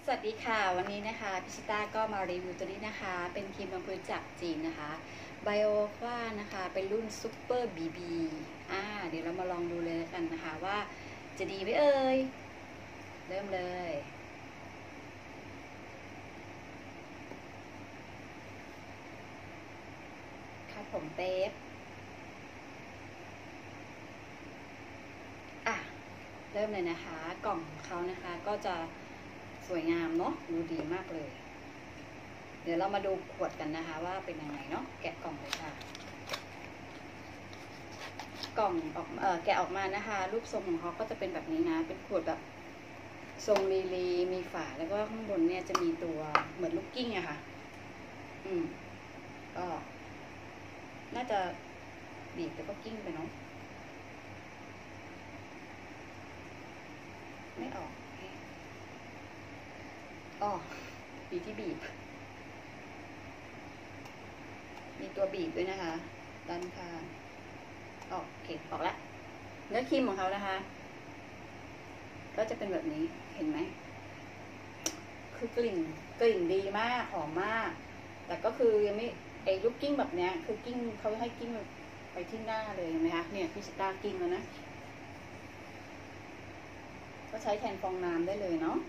สวัสดีค่ะวันนี้นะคะพิชิต้าก็มารีวิวตัวนี้นะคะเป็นครีมรองพื้นจากจีนนะคะไบโอว่านะคะเป็นรุ่นซูเปอร์บีบีเดี๋ยวเรามาลองดูเลยกันนะคะว่าจะดีไหมเอ่ยเริ่มเลยค่ะผมเป๊บเริ่มเลยนะคะกล่องของเขานะคะก็จะสวยงามเนาะดูดีมากเลยเดี๋ยวเรามาดูขวดกันนะคะว่าเป็นยังไงเนาะแกะกล่องเลยค่ะกล่องออกแกะออกมานะคะรูปทรงของเขาก็จะเป็นแบบนี้นะเป็นขวดแบบทรงรีมีฝาแล้วก็ข้างบนเนี่ยจะมีตัวเหมือนลูกกิ้งอะค่ะก็น่าจะบีบแล้วก็กิ้งไปเนาะไม่ออกมีที่บีบมีตัวบีบด้วยนะคะด้านข้างโอเคออกแล้วเนื้อครีมของเขานะคะก็จะเป็นแบบนี้เห็นไหมคือกลิ่นดีมากหอมมากแต่ก็คือยังไม่ลูกกิ้งแบบเนี้ยคือกิ้งเขาให้กิ้งไปที่หน้าเลยเห็นไหมคะเนี่ยพิชิต้ากิ้งแล้วนะก็ใช้แทนฟองน้ำได้เลยเนาะ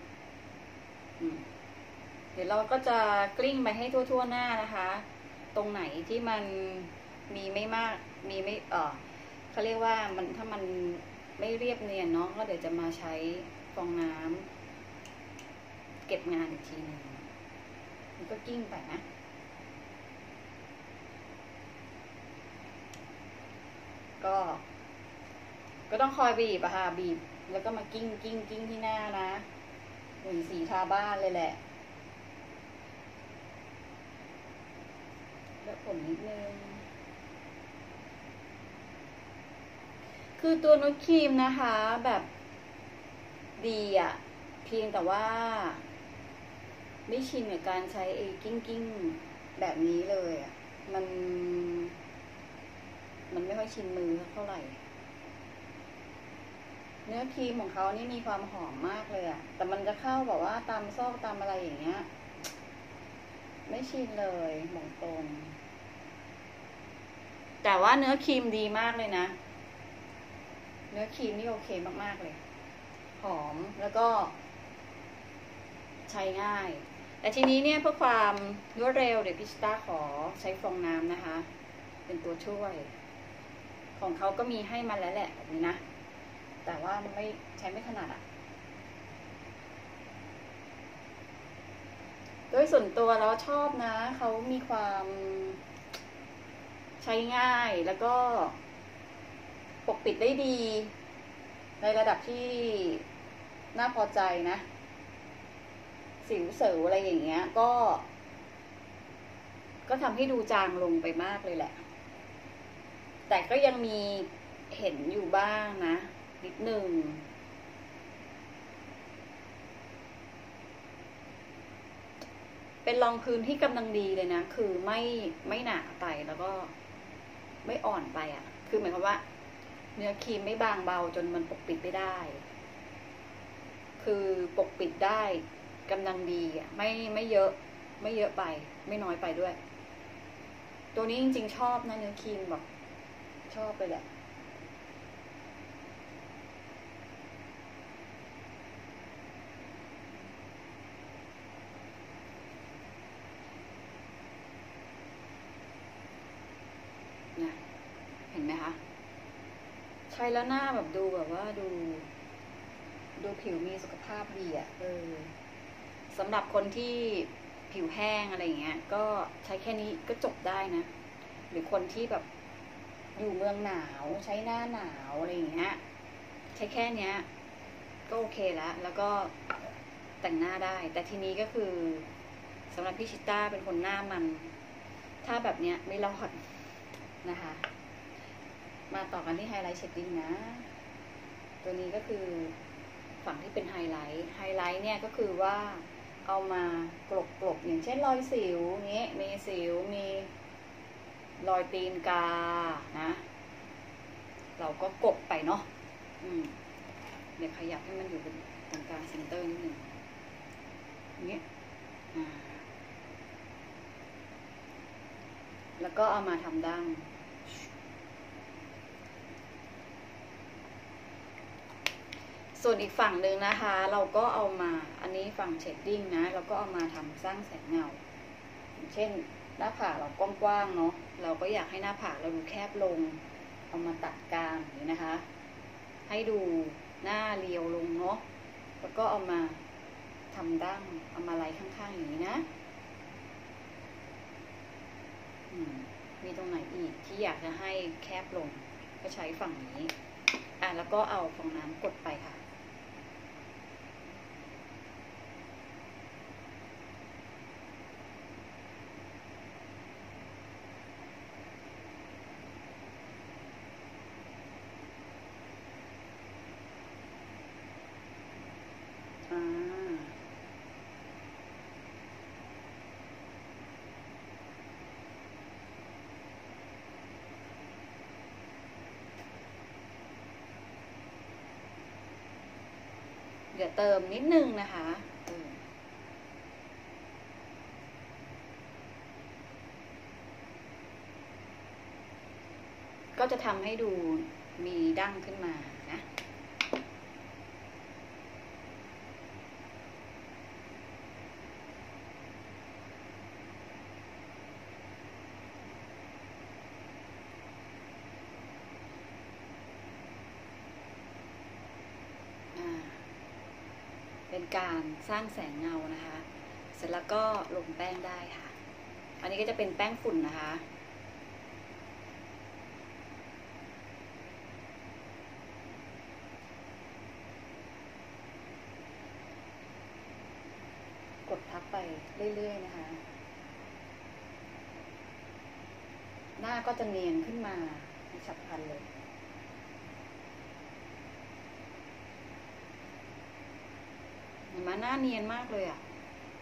เดี๋ยวเราก็จะกลิ้งไปให้ทั่วหน้านะคะตรงไหนที่มันมีไม่มากมีไม่เขาเรียกว่ามันถ้ามันไม่เรียบเนียนเนาะก็เดี๋ยวจะมาใช้ฟองน้ำเก็บงานอีกทีนึงมันก็กิ้งไปนะก็ต้องคอยบีบอะค่ะบีบแล้วก็มากิ้งที่หน้านะเหมือนสีทาบ้านเลยแหละแล้วผมนิดนึงคือตัวนุชครีมนะคะแบบดีอะเพียงแต่ว่าไม่ชินกับการใช้กิ้งแบบนี้เลยอะมันไม่ค่อยชินมือเท่าไหร่เนื้อครีมของเขานี่มีความหอมมากเลยอะแต่มันจะเข้าแบบว่าตามซอกตามอะไรอย่างเงี้ยไม่ชินเลยบอกตรงแต่ว่าเนื้อครีมดีมากเลยนะเนื้อครีมนี่โอเคมากๆเลยหอมแล้วก็ใช้ง่ายแต่ทีนี้เนี่ยเพื่อความรวดเร็วเดี๋ยวพิชิต้าขอใช้ฟองน้ำนะคะเป็นตัวช่วยของเขาก็มีให้มาแล้วแหละแบบนี้นะแต่ว่าไม่ใช้ไม่ถนัดอ่ะโดยส่วนตัวเราชอบนะเขามีความใช้ง่ายแล้วก็ปกปิดได้ดีในระดับที่น่าพอใจนะสิวเสวอะไรอย่างเงี้ยก็ทำให้ดูจางลงไปมากเลยแหละแต่ก็ยังมีเห็นอยู่บ้างนะนิดหนึ่งเป็นรองพื้นที่กำลังดีเลยนะคือไม่หนาไปแล้วก็ไม่อ่อนไปอ่ะคือหมายความว่าเนื้อครีมไม่บางเบาจนมันปกปิดไม่ได้คือปกปิดได้กำลังดีอ่ะไม่เยอะไปไม่น้อยไปด้วยตัวนี้จริงๆชอบนะเนื้อครีมแบบชอบไปแหละนะเห็นไหมคะใช้แล้วหน้าแบบดูแบบว่าดูผิวมีสุขภาพดีอ่ะสำหรับคนที่ผิวแห้งอะไรเงี้ยก็ใช้แค่นี้ก็จบได้นะหรือคนที่แบบอยู่เมืองหนาวใช้หน้าหนาวอะไรอย่างเงี้ยใช้แค่เนี้ยก็โอเคแล้วก็แต่งหน้าได้แต่ทีนี้ก็คือสำหรับพี่ชิต้าเป็นคนหน้ามันถ้าแบบเนี้ยไม่รอดนะคะมาต่อกันที่ไฮไลท์เชดดิ้งนะตัวนี้ก็คือฝั่งที่เป็นไฮไลท์เนี่ยก็คือว่าเอามากลบอย่างเช่นรอยสิวเงี้ยมีสิวมีรอยตีนกานะเราก็กบไปเนาะเดี๋ยวขยับให้มันอยู่ตรงกลางเซนเตอร์นิดนึงก็เอามาทำดั้งส่วนอีกฝั่งหนึ่งนะคะ เราก็เอามาอันนี้ฝั่งเชดดิ้งนะเราก็เอามาทำสร้างแสงเงาเช่นหน้าผากเรากว้างๆเนาะเราก็อยากให้หน้าผากเราดูแคบลงเอามาตัดกลางอย่างนี้นะคะ ให้ดูหน้าเรียวลงเนาะแล้วก็เอามาทำดั้งเอามาไล่ข้างๆอย่างนี้นะมีตรงไหนอีกที่อยากจะให้แคบลงก็ใช้ฝั่งนี้แล้วก็เอาฟองน้ำกดไปค่ะเดี๋ยวเติมนิดนึงนะคะก็จะทำให้ดูมีดั้งขึ้นมานะเป็นการสร้างแสงเงานะคะเสร็จแล้วก็ลงแป้งได้ค่ะอันนี้ก็จะเป็นแป้งฝุ่นนะคะกดทับไปเรื่อยๆนะคะหน้าก็จะเนียนขึ้นมาในฉับพลันเลยเห็นไหมหน้าเนียนมากเลยอ่ะ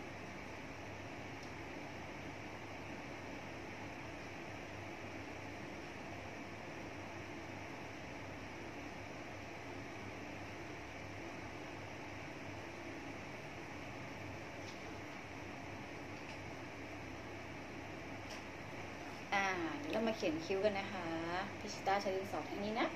เดี๋ยวเรามาเขียนคิ้วกันนะคะพิชิต้าใช้ดินสอแท่งนี้นะ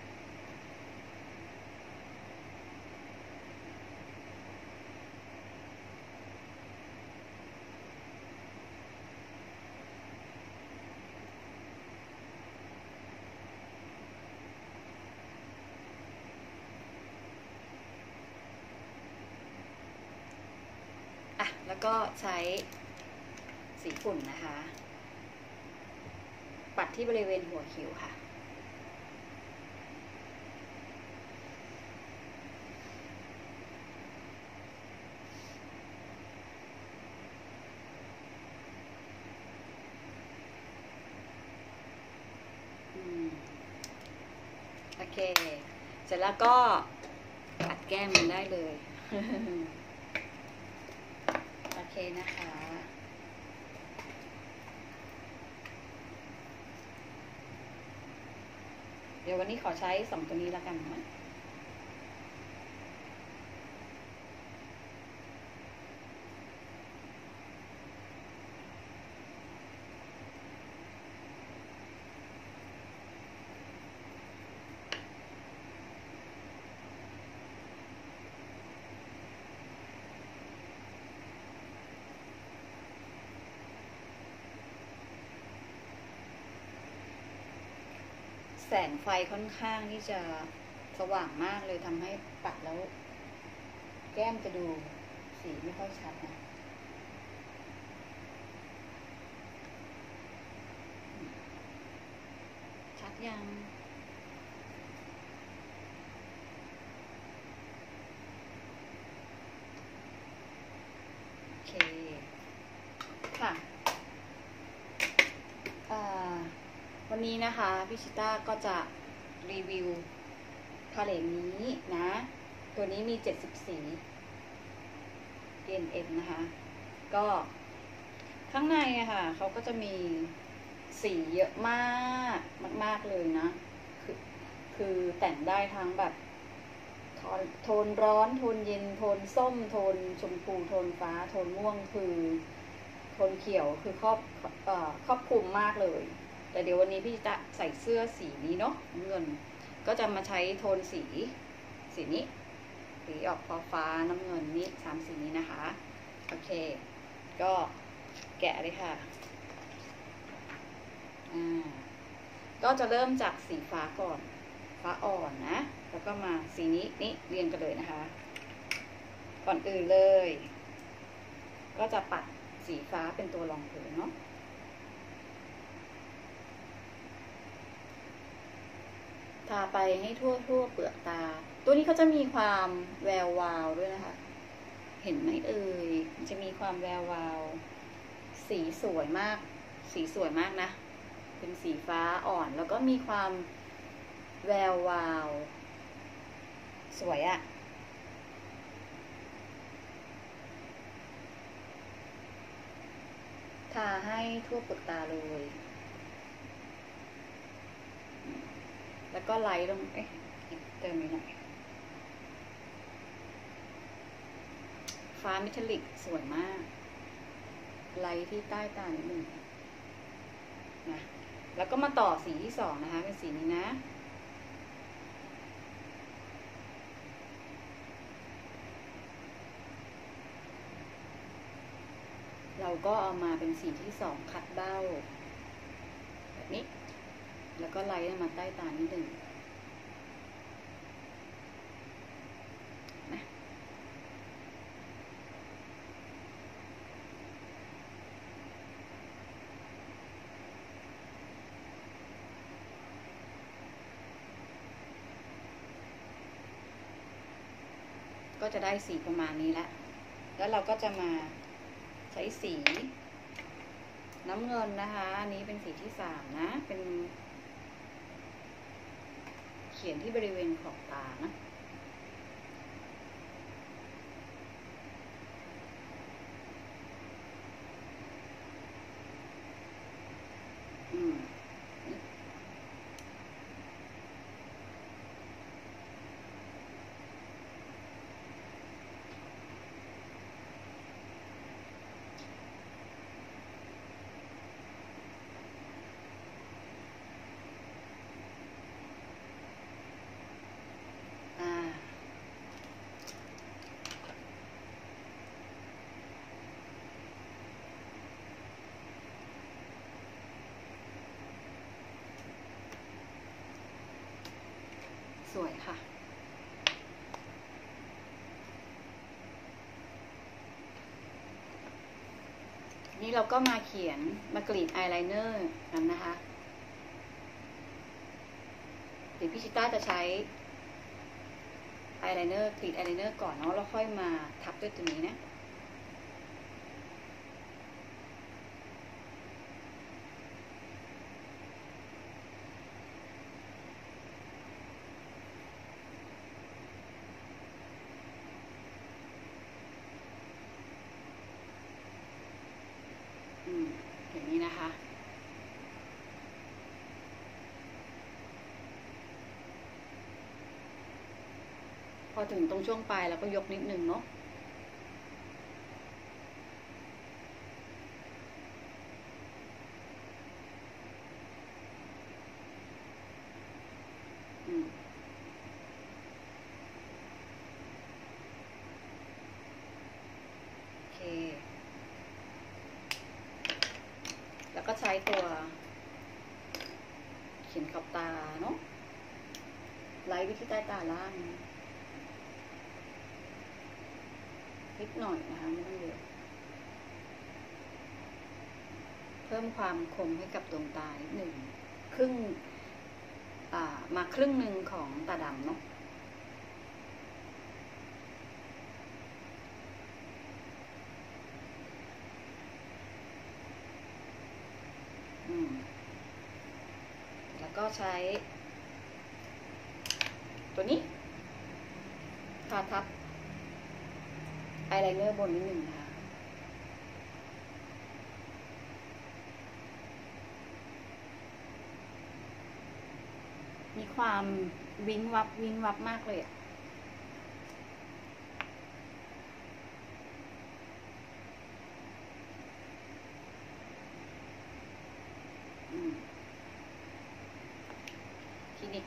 แล้วก็ใช้สีฝุ่นนะคะปัดที่บริเวณหัวคิ้วค่ะโอเคเสร็จแล้วก็ปัดแก้มมันได้เลยโอเคนะคะเดี๋ยววันนี้ขอใช้2ตัวนี้แล้วกันนะแสงไฟค่อนข้างที่จะสว่างมากเลยทำให้ปัดแล้วแก้มจะดูสีไม่ค่อยชัดนะชัดยังโอเคค่ะวันนี้นะคะพิชิต้าก็จะรีวิวพาเลตนี้นะตัวนี้มี70 สี DNM นะคะก็ข้างในอะค่ะเขาก็จะมีสีเยอะมากเลยนะคือแต่งได้ทั้งแบบโทนร้อนโทนเย็นโทนส้มโทนชมพูโทนฟ้าโทนม่วงคือโทนเขียวคือครอบคลุมมากเลย แต่เดี๋ยววันนี้พี่จะใส่เสื้อสีนี้เนาะเงินก็จะมาใช้โทนสีนี้สีออกฟ้าน้ำเงินนี้3 สีนี้นะคะโอเคก็แกะเลยค่ะก็จะเริ่มจากสีฟ้าก่อนฟ้าอ่อนนะแล้วก็มาสีนี้เรียงกันเลยนะคะก่อนอื่นเลยก็จะปัดสีฟ้าเป็นตัวรองพื้นเนาะทาไปให้ทั่วเปลือกตาตัวนี้เขาจะมีความแวววาวด้วยนะคะเห็นไหมเอ่ยมันจะมีความแวววาวสีสวยมากนะเป็นสีฟ้าอ่อนแล้วก็มีความแวววาวสวยอะทาให้ทั่วเปลือกตาเลยแล้วก็ไล่ลงเติมนิดหน่อยฟ้าเมทัลลิกสวยมากไล่ที่ใต้ตานิดนึงนะแล้วก็มาต่อสีที่2นะคะเป็นสีนี้นะเราก็เอามาเป็นสีที่2ขัดเบ้าแบบนี้แล้วก็ไล่มาใต้ตานิดนึงนะก็จะได้สีประมาณนี้แล้วเราก็จะมาใช้สีน้ำเงินนะคะอันนี้เป็นสีที่3นะเป็นเขียนที่บริเวณขอบตานะสวยค่ะนี่เราก็มากรีดอายไลเนอร์กันนะคะเดี๋ยวพี่ชิต้าจะใช้อายไลเนอร์กรีดอายไลเนอร์ก่อนเนาะแล้วค่อยมาทับด้วยตัวนี้นะอย่างนี้นะคะพอถึงตรงช่วงปลายเราก็ยกนิดนึงเนาะโอเคแล้วก็ใช้ตัวเขียนขอบตาเนาะไล่ไปที่ใต้ตาล่างนิดหน่อยนะคะไม่ต้องเยอะเพิ่มความคมให้กับดวงตานิดหนึ่งมาครึ่งหนึ่งของตาดำเนาะแล้วก็ใช้ตัวนี้ทาทับอายไลเนอร์บนนิดหนึ่งนะคะมีความวิงวับมากเลยอะ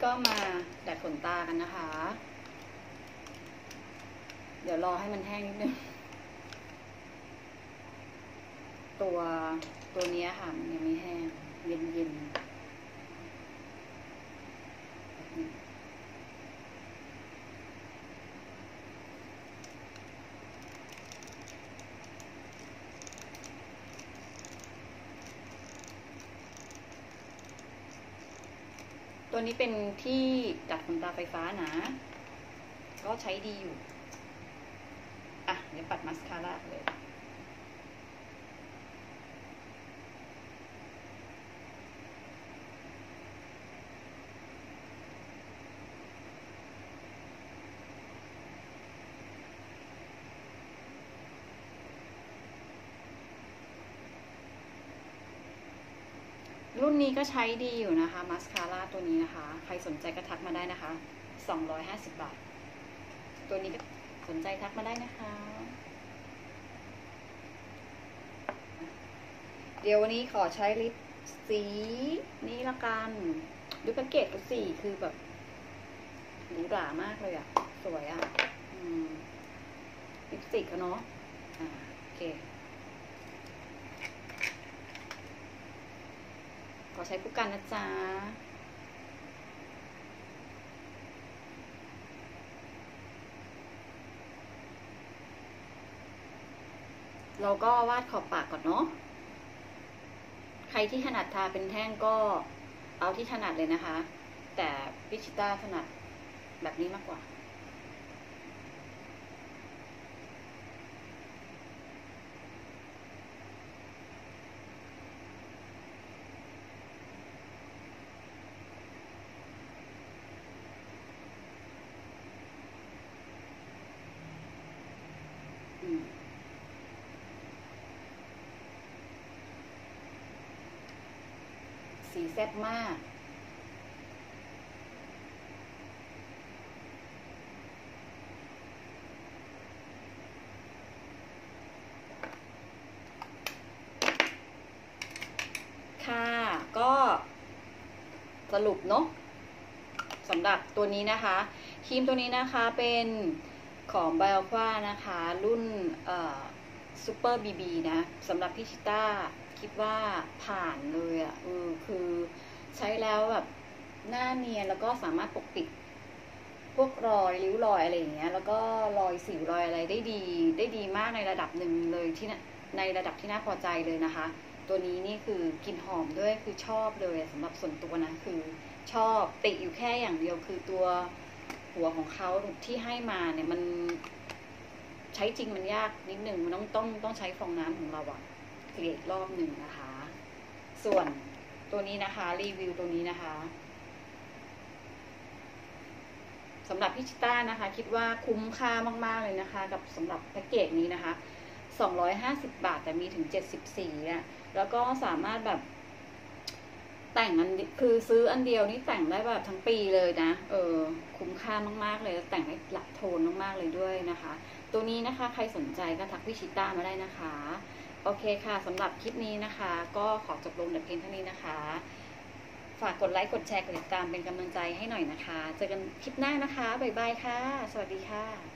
ก็มาดัดขนตากันนะคะ เดี๋ยวรอให้มันแห้งนิดนึงตัวนี้ค่ะมันยังไม่แห้งเย็นตัวนี้เป็นที่ดัดขนตาไฟฟ้านะก็ใช้ดีอยู่อ่ะเดี๋ยวปัดมัสคาร่าเลยรุ่นนี้ก็ใช้ดีอยู่นะคะมัสคาร่าตัวนี้นะคะใครสนใจก็ทักมาได้นะคะ250 บาทตัวนี้ก็สนใจทักมาได้นะคะเดี๋ยววันนี้ขอใช้ลิปสีนี้ละกันดูแพ็กเกจดูสีคือแบบหรูหรามากเลยอ่ะสวยอ่ะลิปสติกเนาะโอเคขอใช้คู่กันนะจ๊ะเราก็วาดขอบปากก่อนเนาะใครที่ถนัดทาเป็นแท่งก็เอาที่ถนัดเลยนะคะแต่พิชิต้าถนัดแบบนี้มากกว่าสีแซ่บมากค่ะก็สรุปเนาะสำหรับตัวนี้นะคะครีมตัวนี้นะคะเป็นของไบโอควานะคะรุ่นซูเปอร์บีนะสำหรับพิชิต้าคิดว่าผ่านเลยอ่ะคือใช้แล้วแบบหน้าเนียนแล้วก็สามารถปกปิดพวกรอยริ้วรอยอะไรอย่างเงี้ยแล้วก็รอยสิวรอยอะไรได้ดีมากในระดับหนึ่งเลยที่ในระดับที่น่าพอใจเลยนะคะตัวนี้นี่คือกลิ่นหอมด้วยคือชอบเลยสำหรับส่วนตัวนะคือชอบติอยู่แค่อย่างเดียวคือตัวหัวของเขาที่ให้มาเนี่ยมันใช้จริงมันยากนิดหนึ่งมันต้องใช้ฟองน้ำของเราอะเกลี่ยรอบหนึ่งนะคะส่วนตัวนี้นะคะรีวิวตัวนี้นะคะสำหรับพิชิต้านะคะคิดว่าคุ้มค่ามากๆเลยนะคะกับสำหรับแพ็กเกจนี้นะคะ250 บาทแต่มีถึง70 สีอะแล้วก็สามารถแบบแต่งคือซื้ออันเดียวนี่แต่งได้แบบทั้งปีเลยนะคุ้มค่ามากๆเลยแล้วแต่งได้หลายโทนมากๆเลยด้วยนะคะตัวนี้นะคะใครสนใจก็ทักพิชิต้ามาได้นะคะโอเคค่ะสำหรับคลิปนี้นะคะก็ขอจบลงแต่เพียงเท่านี้นะคะฝากกดไลค์กดแชร์กดติดตามเป็นกำลังใจให้หน่อยนะคะเจอกันคลิปหน้านะคะบ๊ายบายค่ะสวัสดีค่ะ